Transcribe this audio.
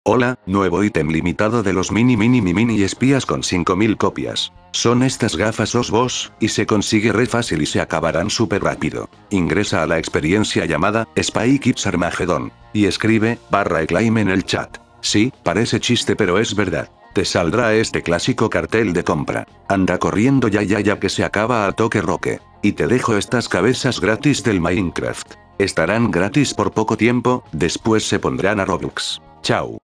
Hola, nuevo ítem limitado de los mini espías con 5000 copias. Son estas gafas Osboss, y se consigue re fácil y se acabarán súper rápido. Ingresa a la experiencia llamada Spy Kids Armageddon, y escribe /claim en el chat. Sí, parece chiste pero es verdad. Te saldrá este clásico cartel de compra. Anda corriendo ya que se acaba al toque roque. Y te dejo estas cabezas gratis del Minecraft. Estarán gratis por poco tiempo, después se pondrán a Robux. Chao.